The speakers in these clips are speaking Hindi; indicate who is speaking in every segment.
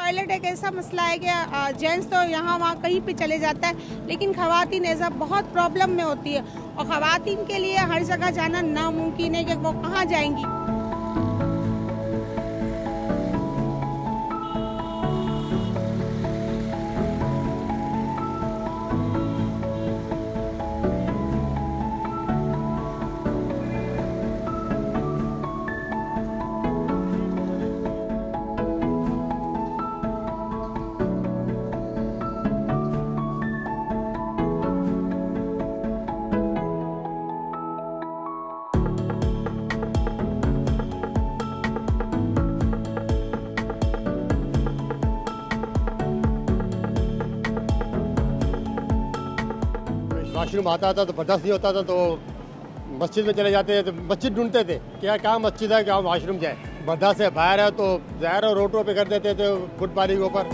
Speaker 1: टॉयलेट एक ऐसा मसला है कि जेंट्स तो यहाँ वहाँ कहीं पे चले जाता है, लेकिन ख़वातीन ऐसा बहुत प्रॉब्लम में होती है, और ख़वातीन के लिए हर जगह जाना नामुमकिन है कि वो कहाँ जाएंगी।
Speaker 2: वाशरूम आता था तो बर्दाश्त नहीं होता था, तो मस्जिद में चले जाते थे, तो मस्जिद ढूंढते थे क्या कहाँ मस्जिद है, कहाँ वाशरूम जाए। बर्दाश्त से बाहर है तो ज़ाहिर है रोडों पे कर देते थे, फुटपाथ के ऊपर।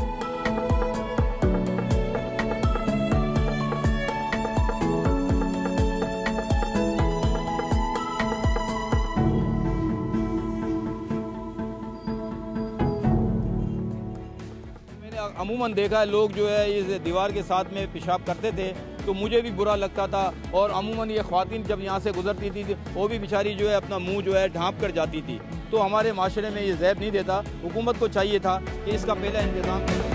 Speaker 3: अमूमन देखा है लोग जो है इस दीवार के साथ में पेशाब करते थे, तो मुझे भी बुरा लगता था। और अमूमन ये ख्वातीन जब यहाँ से गुजरती थी वो भी बेचारी जो है अपना मुंह जो है ढांप कर जाती थी। तो हमारे माशरे में ये ज़ैब नहीं देता। हुकूमत को चाहिए था कि इसका पहला इंतज़ाम करें।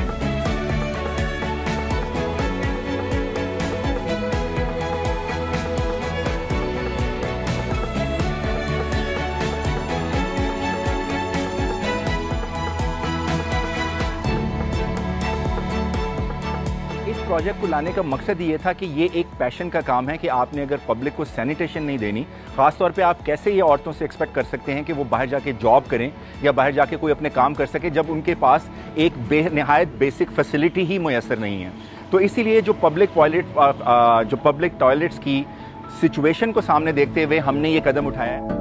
Speaker 4: इस प्रोजेक्ट को लाने का मकसद ये था कि ये एक पैशन का काम है कि आपने अगर पब्लिक को सैनिटेशन नहीं देनी, ख़ास तौर पे आप कैसे ये औरतों से एक्सपेक्ट कर सकते हैं कि वो बाहर जाके जॉब करें या बाहर जाके कोई अपने काम कर सके जब उनके पास एक बेनहायत बेसिक फैसिलिटी ही मुयसर नहीं है। तो इसीलिए जो पब्लिक टॉयलेट्स की सिचुएशन को सामने देखते हुए हमने ये कदम उठाया है।